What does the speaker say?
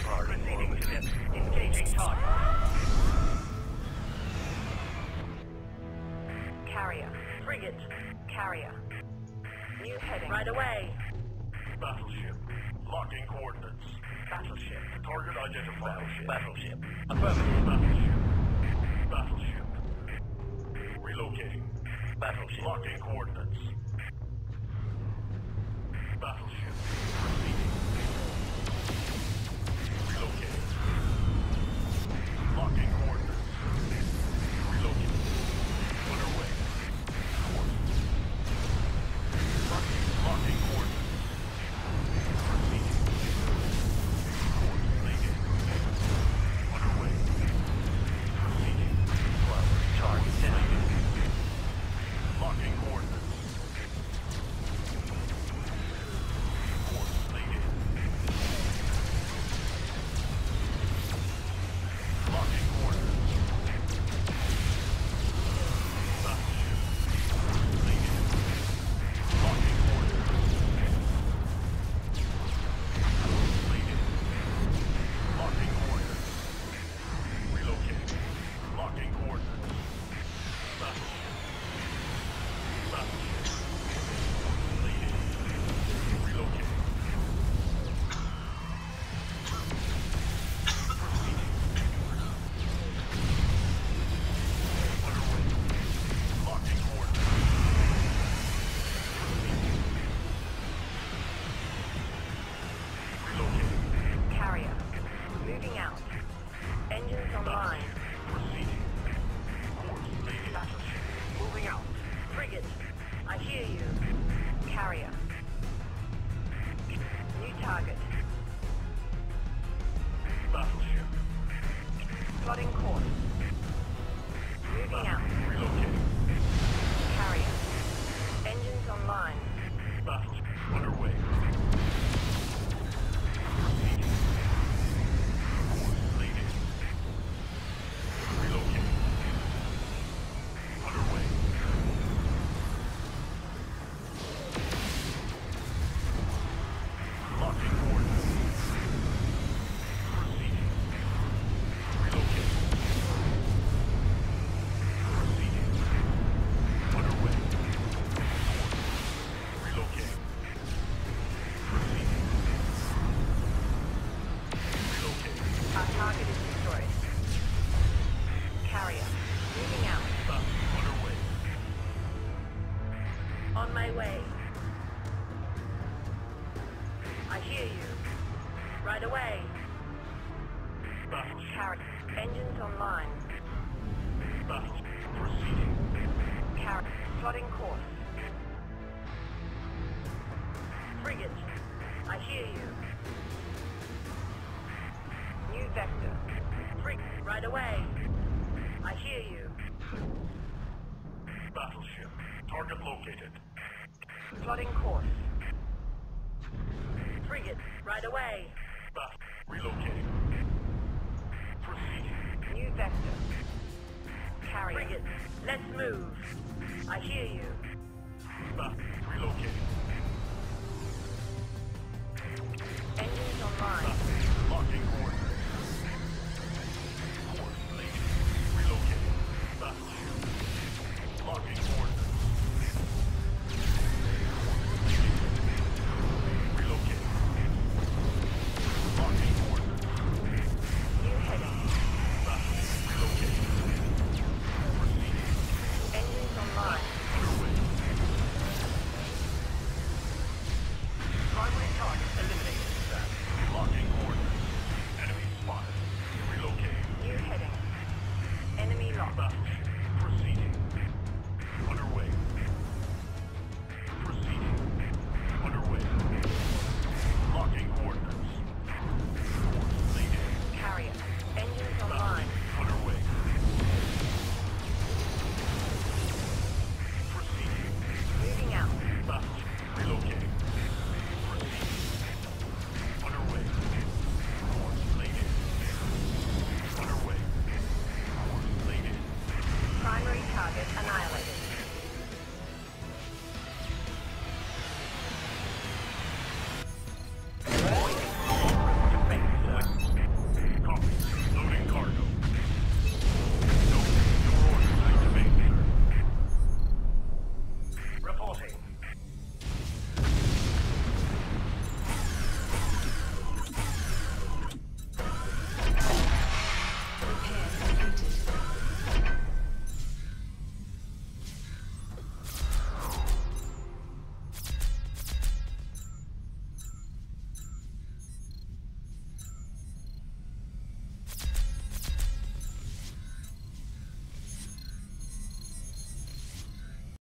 Proceeding to lift. Engaging target. Carrier. Frigate. Carrier. New heading. Right away. Battleship. Locking coordinates. Battleship. Target identified. Battleship. Affirmative. Battleship. Battleship. Relocating. Battleship. Locking coordinates. Battleship. Proceeding. Relocating. Locking coordinates. Relocating. Underway. Course. Locking coordinates. Proceeding. Course laid in. Underway. Proceeding. Primary target designated. Locking coordinates. Course laid in. Locking coordinates. Battleship. Laid in. Locking coordinates. Course laid in. Locking coordinates. Relocating. Locking coordinates. Battleship. Battleship. Laid in. Relocating. Proceeding. Underway. Locking coordinates. Proceeding. Relocating. Carrier. Moving out. Engines online. Proceeding. Course laid in. Battleship. Moving out. Frigate. I hear you. Carrier. New target. Battleship. Plotting course. Moving out. Relocating. Carrier. Engines online. Battleship. Underway. Proceeding. Course laid in. Relocating. Underway. Locking coordinates. Proceeding. Relocating. Proceeding. Underway. Course. Relocating. Proceeding. Relocating. Our target is destroyed. Carrier. Moving out. Underway. On my way. I hear you. Right away. Battleship. Carrier. Engines online. Battleship. Proceeding. Carrier. Plotting course. Frigate. I hear you. New vector. Frigate. Right away. I hear you. Battleship. Target located. Plotting course. Frigate. Right away. Relocating. Proceeding. New vector. Carrier. Frigate. Let's move. I hear you. Relocating.